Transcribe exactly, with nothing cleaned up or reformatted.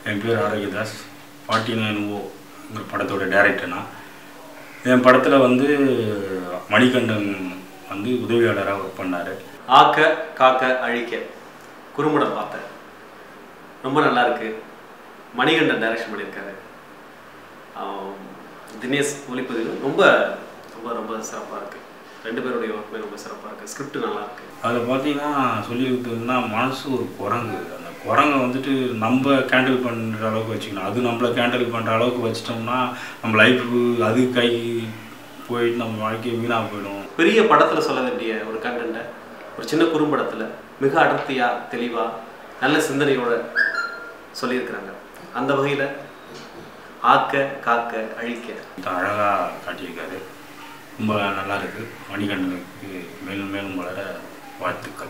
என் பேர் Arokiadas. Forty nine ஓங்கிற படத்தோட director நான். என் படத்தில் வந்து மணிகண்டன் வந்து உதவியாளராக ஒர்க் பண்ணார். ஆக்க காக்க அழிக்க குறும்படம் பார்த்தேன், ரொம்ப நல்லா இருக்கு. மணிகண்டன் டைரக்ஷன் பண்ணியிருக்காரு. தினேஷ் ஒளிப்பதிவு ரொம்ப ரொம்ப ரொம்ப சிறப்பாக இருக்குது. ரெண்டு பேருடைய ஒர்க்குமே ரொம்ப சிறப்பாக இருக்குது. ஸ்கிரிப்ட் நல்லா இருக்குது. அதில் பார்த்தீங்கன்னா சொல்லியிருக்குதுன்னா மனசு ஒரு குரங்கு. அந்த குரங்கை வந்துட்டு நம்ம கேண்டில் பண்ணுற அளவுக்கு வச்சுக்கணும். அது நம்மளை கேண்டில் பண்ணுற அளவுக்கு வச்சிட்டோம்னா நம்ம லைஃபு அது கை போயிட்டு நம்ம வாழ்க்கையை வீணாக போயிடும். பெரிய படத்தில் சொல்ல வேண்டிய ஒரு கண்டென்ட்டை ஒரு சின்ன குறும்படத்தில் மிக அடர்த்தியாக தெளிவாக நல்ல சிந்தனையோடு சொல்லியிருக்கிறாங்க. அந்த வகையில் ஆக்க காக்க அழிக்க அழகாக காட்டியிருக்காரு. ரொம்ப நல்லா இருக்குது. மணிகண்டனுக்கு மேலும் மேலும் வளர வாழ்த்துக்கள்.